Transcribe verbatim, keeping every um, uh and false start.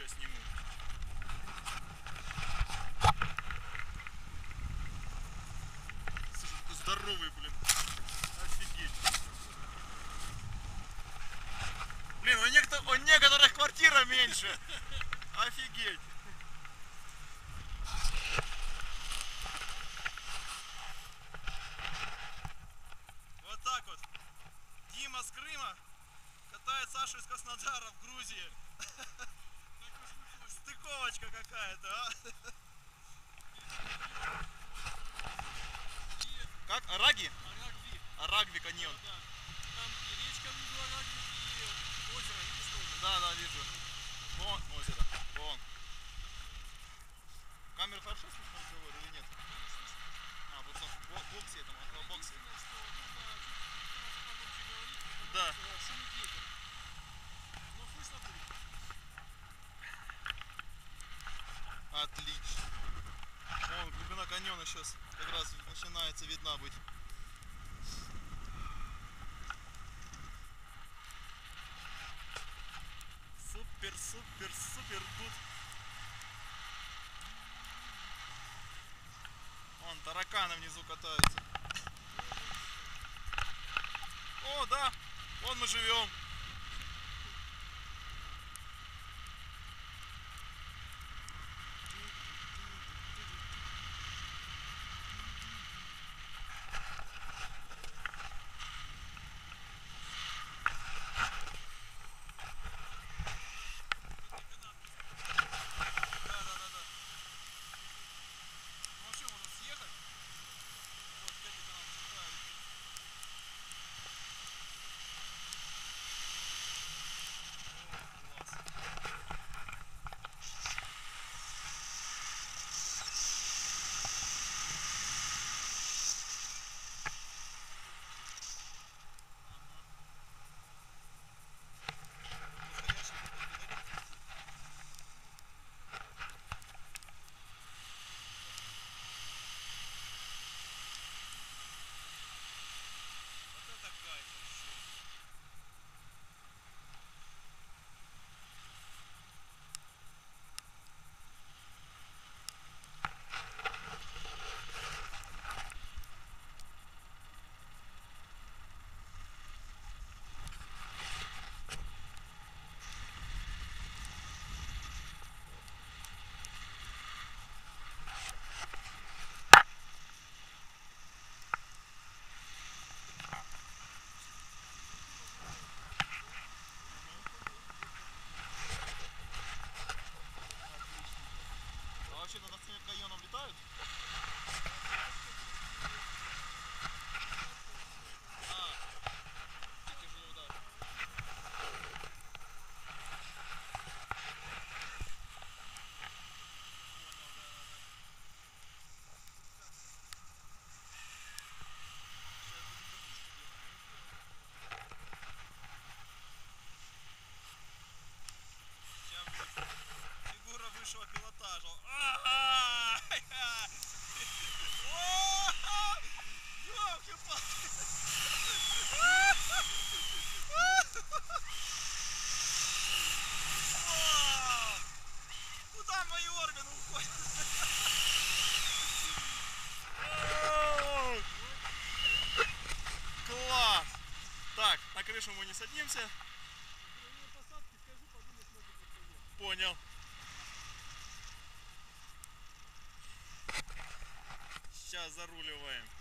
сейчас сниму. Слушай, такой здоровый, блин. Офигеть. Блин, у некоторых, у некоторых квартира меньше. Офигеть. Вот так вот. Дима с Крыма катает Сашу из Краснодара в Грузии. Стыковочка какая-то, а? Как? Араги? Арагви. Арагви каньон. Да, да. Там и речка внизу Арагви, и озеро, видишь тоже? Да, да, вижу. Вон озеро. Вон. Камера хорошо слышно разговор или нет? А, вот на боксе этом, на боксе. Да. Шумит ветер. Но слышно будет. Отлично. Вон, глубина каньона сейчас как раз начинается видна быть. Супер, супер, супер гуд. Вон тараканы внизу катаются. О, да, вон мы живем. А вообще над своим каньоном летают? Фигура высшего пилотажа. Куда мои органы уходят? Класс! Так, на крышу мы не садимся. Понял. Сейчас заруливаем.